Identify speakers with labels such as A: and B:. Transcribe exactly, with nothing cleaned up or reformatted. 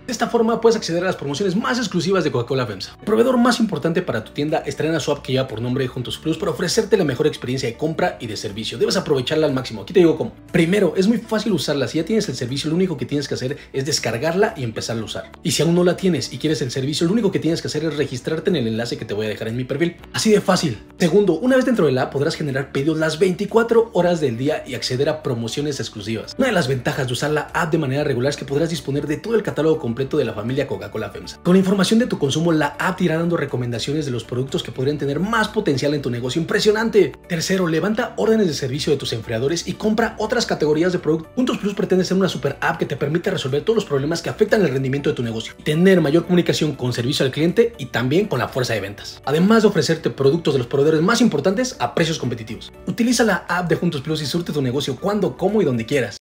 A: De esta forma puedes acceder a las promociones más exclusivas de Coca-Cola FEMSA. El proveedor más importante para tu tienda estrena su app que lleva por nombre Juntos Plus para ofrecerte la mejor experiencia de compra y de servicio. Debes aprovecharla al máximo. Aquí te digo cómo. Primero, es muy fácil usarla. Si ya tienes el servicio, lo único que tienes que hacer es descargarla y empezarla a usar. Y si aún no la tienes y quieres el servicio, lo único que tienes que hacer es registrarte en el enlace que te voy a dejar en mi perfil. Así de fácil. Segundo, una vez dentro de la app podrás generar pedidos las veinticuatro horas del día y acceder a promociones exclusivas. Una de las ventajas de usar la app de manera regular es que podrás disponer de todo el catálogo completo de la familia Coca-Cola FEMSA. Con la información de tu consumo, la app te irá dando recomendaciones de los productos que podrían tener más potencial en tu negocio. ¡Impresionante! Tercero, levanta órdenes de servicio de tus enfriadores y compra otras categorías de productos. Juntos Plus pretende ser una super app que te permite resolver todos los problemas que afectan el rendimiento de tu negocio y tener mayor comunicación con servicio al cliente y también con la fuerza de ventas. Además de ofrecerte productos de los proveedores más importantes a precios competitivos. Utiliza la app de Juntos Plus y surte tu negocio cuando, cómo y donde quieras.